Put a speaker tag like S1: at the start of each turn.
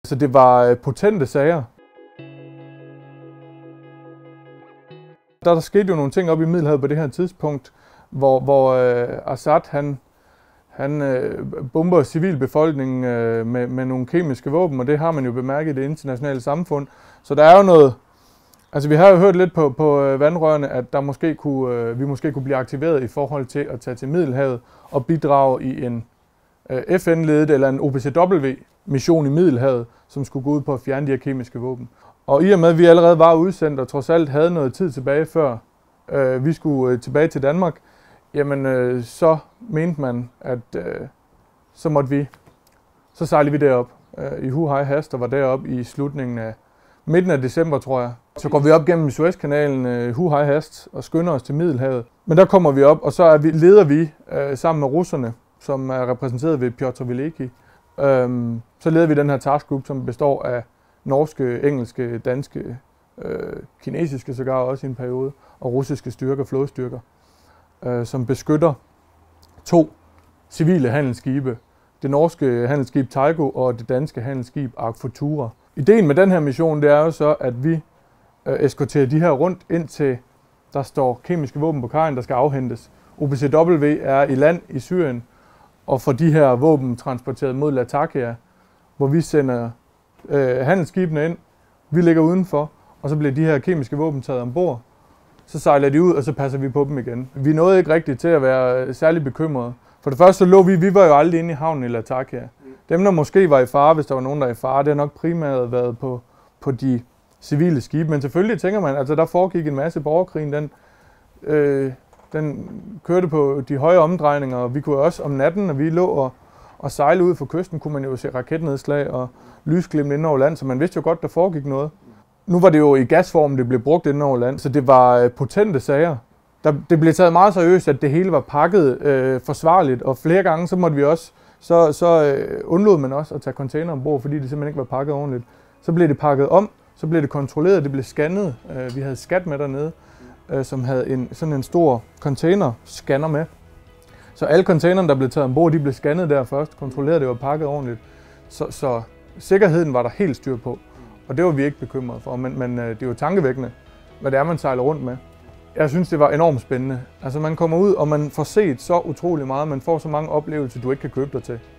S1: Så det var potente sager. Der skete jo nogle ting op i Middelhavet på det her tidspunkt, hvor Assad han bomber civilbefolkningen med nogle kemiske våben, og det har man jo bemærket i det internationale samfund. Så der er jo noget. Altså vi har jo hørt lidt på vandrørene, at vi måske kunne blive aktiveret i forhold til at tage til Middelhavet og bidrage i en FN-ledet eller en OPCW-mission i Middelhavet, som skulle gå ud på at fjerne de her kemiske våben. Og i og med, at vi allerede var udsendt og trods alt havde noget tid tilbage, før vi skulle tilbage til Danmark, jamen så mente man, at så sejlede vi derop i hu hej hast og var deroppe i slutningen af midten af december, tror jeg. Så går vi op gennem Suezkanalen hu hej hast og skynder os til Middelhavet. Men der kommer vi op, og så leder vi sammen med russerne, som er repræsenteret ved Piotr Veliki. Så leder vi den her taskgruppe, som består af norske, engelske, danske, kinesiske sågar også i en periode, og russiske styrker, flådestyrker, som beskytter 2 civile handelsskibe. Det norske handelsskib Taigo og det danske handelsskib Ark Futura. Ideen med den her mission, det er jo så, at vi eskorterer de her rundt, indtil der står kemiske våben på kajen, der skal afhentes. OPCW er i land i Syrien og får de her våben transporteret mod Latakia, hvor vi sender handelsskibene ind, vi ligger udenfor, og så bliver de her kemiske våben taget ombord. Så sejler de ud, og så passer vi på dem igen. Vi nåede ikke rigtigt til at være særlig bekymrede. For det første så lå vi var jo aldrig inde i havnen i Latakia. Dem, der måske var i fare, hvis der var nogen, der var i fare, det har nok primært været på de civile skibe. Men selvfølgelig tænker man, altså der foregik en masse borgerkrigen, den kørte på de høje omdrejninger, og vi kunne også om natten, når vi lå og sejle ud for kysten, kunne man jo se raketnedslag og lysglimt ind over land, så man vidste jo godt, der foregik noget. Nu var det jo i gasform, det blev brugt ind over land, så det var potente sager. Det blev taget meget seriøst, at det hele var pakket forsvarligt, og flere gange så måtte vi også, så undlod man også at tage container ombord, fordi det simpelthen ikke var pakket ordentligt. Så blev det pakket om, så blev det kontrolleret, det blev scannet. Vi havde skat med dernede, som havde sådan en stor containerscanner med. Så alle containerne, der blev taget ombord, de blev scannet der først, kontrolleret, det var pakket ordentligt. Så sikkerheden var der helt styr på, og det var vi ikke bekymrede for, men det er jo tankevækkende, hvad det er, man sejler rundt med. Jeg synes, det var enormt spændende. Altså man kommer ud, og man får set så utrolig meget, man får så mange oplevelser, du ikke kan købe dig til.